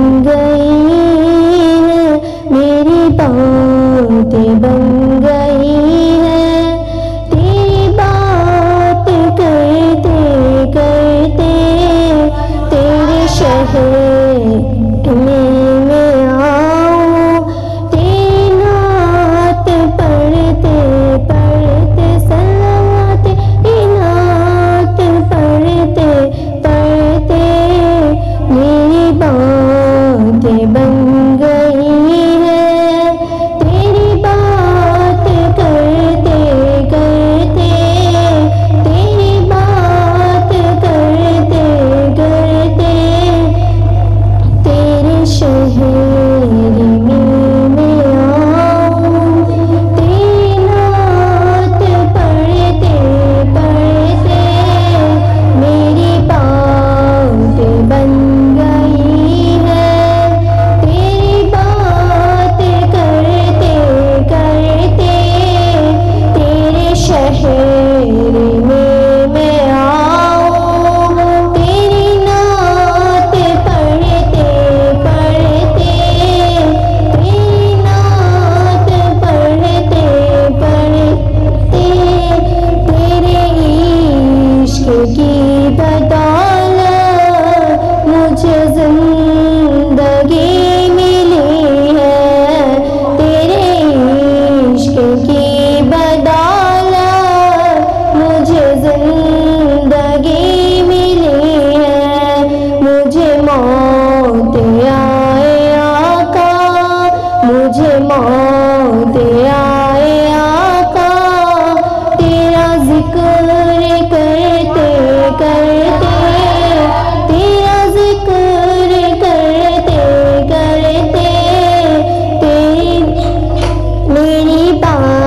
गई है, मेरी बातें बन गई है। तेरी बात करते करते तेरे शहर में आऊं, तेरी नात पढ़ते पढ़ते सलावत नात पढ़ते पढ़ते मेरी बातें बन गई है। तेरी बात करते करते तेरी बात करते करते तेरे शहर में आऊं, तेरी नात पढ़ते पढ़ते मेरी बातें बन गई है। तेरी बात करते करते तेरे शहर में मैं आऊं, तेरी नात पढ़ते पढ़ते तेरी नात पढ़ते पढ़ते तेरे इश्क की बदौलत मुझे जिंदगी मिली है। तेरे इश्क की बदौलत मुझे जिंदगी मिली है। मुझे मौत आए आका, मुझे मौत आए आका, तेरा जिक्र करते करते तेरा जिक्र करते करते तेरी मेरी बात